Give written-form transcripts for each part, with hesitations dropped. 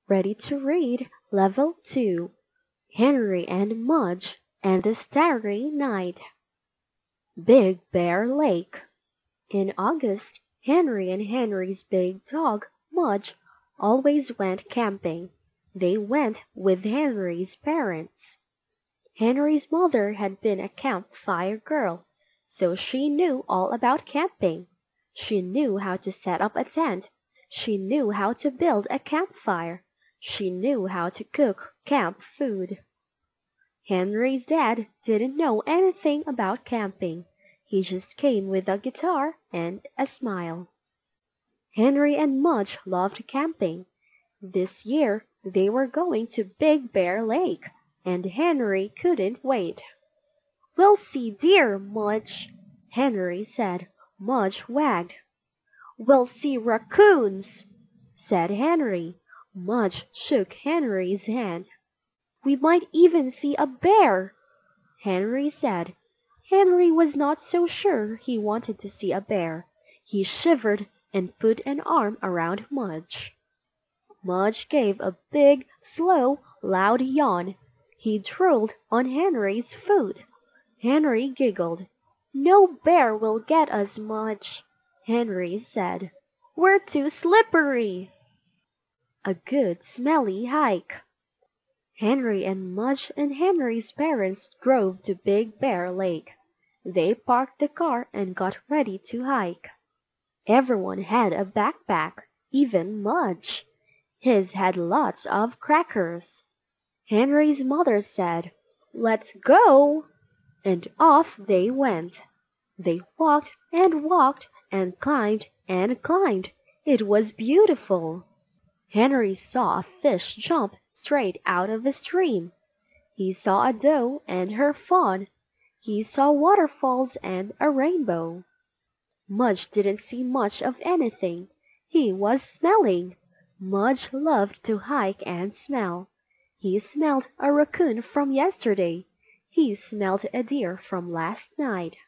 Ready to read Level 2 Henry and Mudge and the Starry Night. Big Bear Lake. In August, Henry and Henry's big dog, Mudge, always went camping. They went with Henry's parents. Henry's mother had been a campfire girl, so she knew all about camping. She knew how to set up a tent. She knew how to build a campfire. She knew how to cook camp food. Henry's dad didn't know anything about camping. He just came with a guitar and a smile. Henry and Mudge loved camping. This year they were going to Big Bear Lake, and Henry couldn't wait. "We'll see deer, Mudge," Henry said. Mudge wagged. "We'll see raccoons," said Henry. Mudge shook Henry's hand. "We might even see a bear," Henry said. Henry was not so sure he wanted to see a bear. He shivered and put an arm around Mudge. Mudge gave a big, slow, loud yawn. He drooled on Henry's foot. Henry giggled. "No bear will get us, Mudge," Henry said. "We're too slippery." A good smelly hike. Henry and Mudge and Henry's parents drove to Big Bear Lake. They parked the car and got ready to hike. Everyone had a backpack, even Mudge. His had lots of crackers. Henry's mother said, "Let's go!" And off they went. They walked and climbed and climbed. It was beautiful. Henry saw a fish jump straight out of a stream. He saw a doe and her fawn. He saw waterfalls and a rainbow. Mudge didn't see much of anything. He was smelling. Mudge loved to hike and smell. He smelled a raccoon from yesterday. He smelled a deer from last night.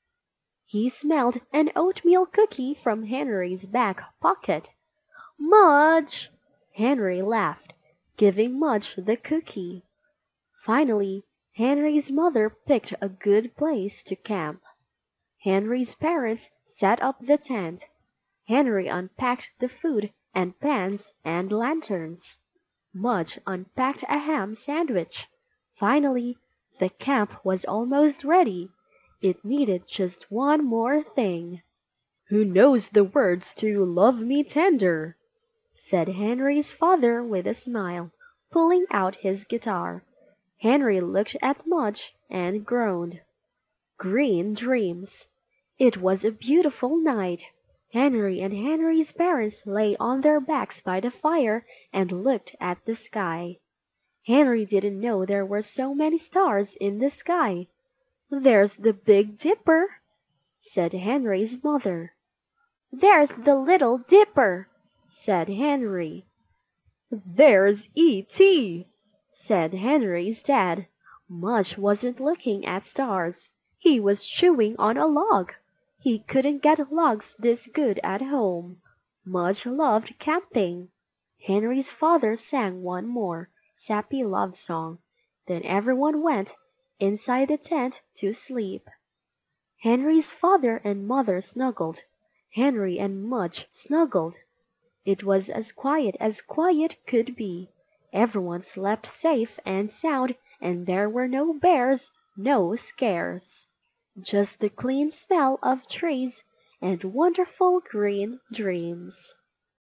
He smelled an oatmeal cookie from Henry's back pocket. "Mudge!" Henry laughed, giving Mudge the cookie. Finally, Henry's mother picked a good place to camp. Henry's parents set up the tent. Henry unpacked the food and pans and lanterns. Mudge unpacked a ham sandwich. Finally, the camp was almost ready. It needed just one more thing. "Who knows the words to 'Love Me Tender'?" said Henry's father with a smile, pulling out his guitar. Henry looked at Mudge and groaned. Green dreams. It was a beautiful night. Henry and Henry's parents lay on their backs by the fire and looked at the sky. Henry didn't know there were so many stars in the sky. "There's the Big Dipper," said Henry's mother. "There's the Little Dipper," said Henry. "There's E.T.," said Henry's dad. Mudge wasn't looking at stars. He was chewing on a log. He couldn't get logs this good at home. Mudge loved camping. Henry's father sang one more sappy love song. Then everyone went inside the tent to sleep. Henry's father and mother snuggled. Henry and Mudge snuggled. It was as quiet could be. Everyone slept safe and sound, and there were no bears, no scares. Just the clean smell of trees and wonderful green dreams.